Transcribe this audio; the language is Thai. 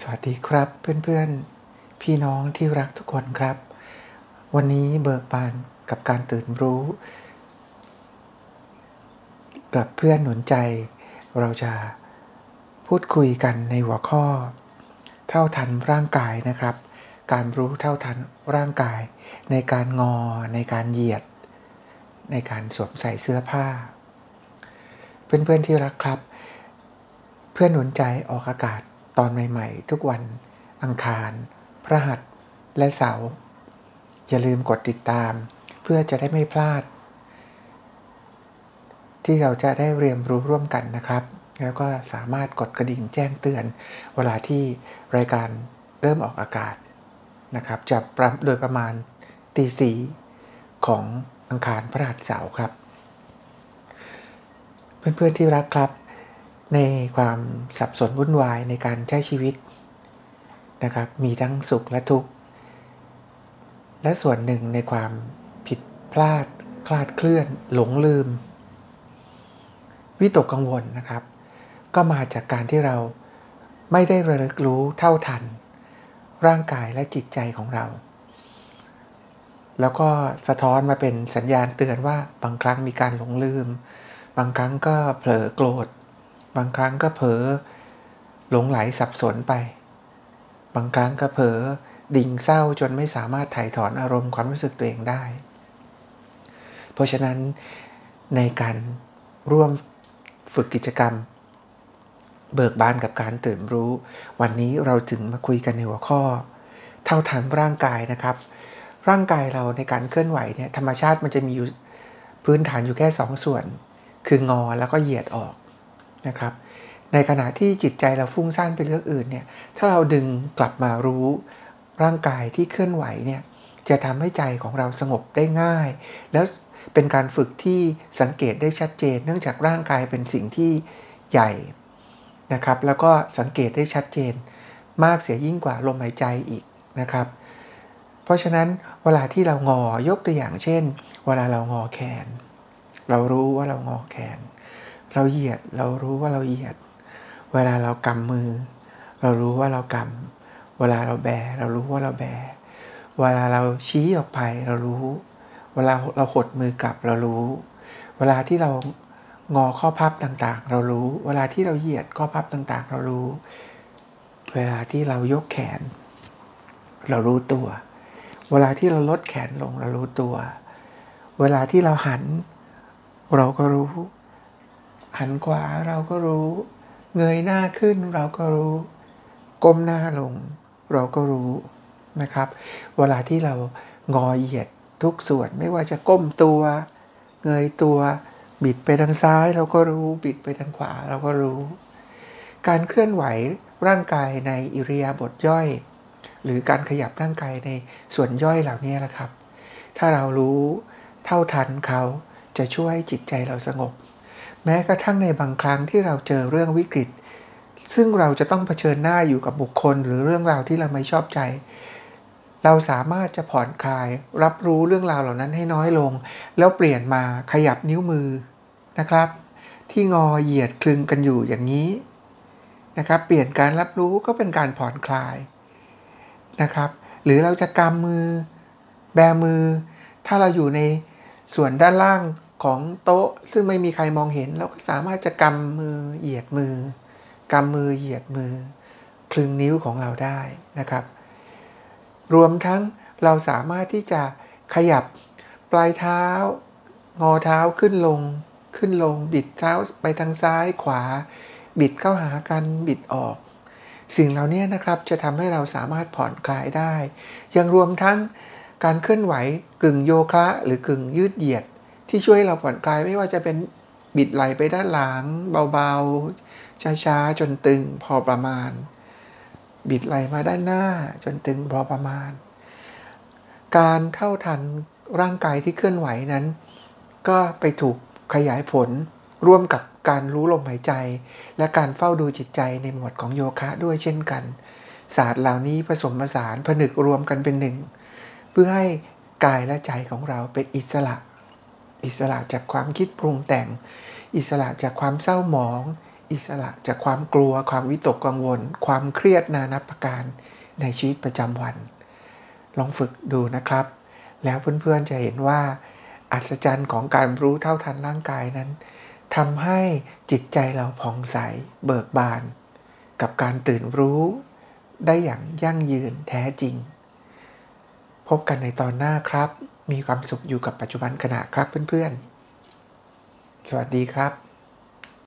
วัสดีครับเพื่อนๆพี่น้องที่รักทุกคนครับวันนี้เบิกบานกับการตื่นรู้กับเพื่อนหนุนใจเราจะพูดคุยกันในหัวข้อเท่าทันร่างกายนะครับการรู้เท่าทันร่างกายในการงอในการเหยียดในการสวมใส่เสื้อผ้าเพื่อนๆที่รักครับเพื่อนหนุนใจออกอากาศตอนใหม่ๆทุกวันอังคารพฤหัสและเสาร์อย่าลืมกดติดตามเพื่อจะได้ไม่พลาดที่เราจะได้เรียนรู้ร่วมกันนะครับแล้วก็สามารถกดกระดิ่งแจ้งเตือนเวลาที่รายการเริ่มออกอากาศนะครับจะโดยประมาณตี 4ของอังคารพฤหัสเสาร์ครับเพื่อนๆที่รักครับในความสับสนวุ่นวายในการใช้ชีวิตนะครับมีทั้งสุขและทุกข์และส่วนหนึ่งในความผิดพลาดคลาดเคลื่อนหลงลืมวิตกกังวลนะครับก็มาจากการที่เราไม่ได้ระลึกรู้เท่าทันร่างกายและจิตใจของเราแล้วก็สะท้อนมาเป็นสัญญาณเตือนว่าบางครั้งมีการหลงลืมบางครั้งก็เผลอโกรธบางครั้งก็เผลอหลงไหลสับสนไปบางครั้งก็เผลอดิ่งเศร้าจนไม่สามารถถ่ายถอนอารมณ์ความรู้สึกตัวเองได้เพราะฉะนั้นในการร่วมฝึกกิจกรรมเบิกบานกับการตื่นรู้วันนี้เราถึงมาคุยกันในหัวข้อเท่าทันร่างกายนะครับร่างกายเราในการเคลื่อนไหวเนี่ยธรรมชาติมันจะมีอยู่พื้นฐานอยู่แค่2ส่วนคืองอแล้วก็เหยียดออกนะครับในขณะที่จิตใจเราฟุ้งซ่านไปเรื่องอื่นเนี่ยถ้าเราดึงกลับมารู้ร่างกายที่เคลื่อนไหวเนี่ยจะทำให้ใจของเราสงบได้ง่ายแล้วเป็นการฝึกที่สังเกตได้ชัดเจนเนื่องจากร่างกายเป็นสิ่งที่ใหญ่นะครับแล้วก็สังเกตได้ชัดเจนมากเสียยิ่งกว่าลมหายใจอีกนะครับเพราะฉะนั้นเวลาที่เรางอยกตัวอย่างเช่นเวลาเรางอแขนเรารู้ว่าเรางอแขนเราเหยียดเรารู้ว่าเราเหยียดเวลาเรากำมือเรารู้ว่าเรากำเวลาเราแบเรารู้ว่าเราแบเวลาเราชี้ออกไปเรารู้เวลาเราหดมือกลับเรารู้เวลาที่เรางอข้อพับต่างๆเรารู้เวลาที่เราเหยียดข้อพับต่างๆเรารู้เวลาที่เรายกแขนเรารู้ตัวเวลาที่เราลดแขนลงเรารู้ตัวเวลาที่เราหันเราก็รู้หันขวาเราก็รู้เงยหน้าขึ้นเราก็รู้ก้มหน้าลงเราก็รู้นะครับเวลาที่เรางอเหยียดทุกส่วนไม่ว่าจะก้มตัวเงยตัวบิดไปทางซ้ายเราก็รู้บิดไปทางขวาเราก็รู้การเคลื่อนไหวร่างกายในอิริยาบถย่อยหรือการขยับร่างกายในส่วนย่อยเหล่านี้นะครับถ้าเรารู้เท่าทันเขาจะช่วยให้จิตใจเราสงบแม้กระทั่งในบางครั้งที่เราเจอเรื่องวิกฤตซึ่งเราจะต้องเผชิญหน้าอยู่กับบุคคลหรือเรื่องราวที่เราไม่ชอบใจเราสามารถจะผ่อนคลายรับรู้เรื่องราวเหล่านั้นให้น้อยลงแล้วเปลี่ยนมาขยับนิ้วมือนะครับที่งอเหยียดคลึงกันอยู่อย่างนี้นะครับเปลี่ยนการรับรู้ก็เป็นการผ่อนคลายนะครับหรือเราจะกำมือแบมือถ้าเราอยู่ในส่วนด้านล่างของโต๊ะซึ่งไม่มีใครมองเห็นเราก็สามารถจะกำมือเหยียดมือกำมือเหยียดมือคลึงนิ้วของเราได้นะครับรวมทั้งเราสามารถที่จะขยับปลายเท้างอเท้าขึ้นลงบิดเท้าไปทางซ้ายขวาบิดเข้าหากันบิดออกสิ่งเหล่านี้นะครับจะทำให้เราสามารถผ่อนคลายได้ยังรวมทั้งการเคลื่อนไหวกึ่งโยคะหรือกึ่งยืดเหยียดที่ช่วยเราผ่อนคลายไม่ว่าจะเป็นบิดไหล่ไปด้านหลังเบาๆช้าๆจนตึงพอประมาณบิดไหล่มาด้านหน้าจนตึงพอประมาณการเท่าทันร่างกายที่เคลื่อนไหวนั้นก็ไปถูกขยายผลร่วมกับการรู้ลมหายใจและการเฝ้าดูจิตใจในหมวดของโยคะด้วยเช่นกันศาสตร์เหล่านี้ผสมผสานผนึกรวมกันเป็นหนึ่งเพื่อให้กายและใจของเราเป็นอิสระจากความคิดปรุงแต่งอิสระจากความเศร้าหมองอิสระจากความกลัวความวิตกกังวลความเครียดนานาประการในชีวิตประจำวันลองฝึกดูนะครับแล้วเพื่อนๆจะเห็นว่าอัศจรรย์ของการรู้เท่าทันร่างกายนั้นทำให้จิตใจเราผ่องใสเบิกบานกับการตื่นรู้ได้อย่างยั่งยืนแท้จริงพบกันในตอนหน้าครับมีความสุขอยู่กับปัจจุบันขณะครับเพื่อนๆสวัสดีครับ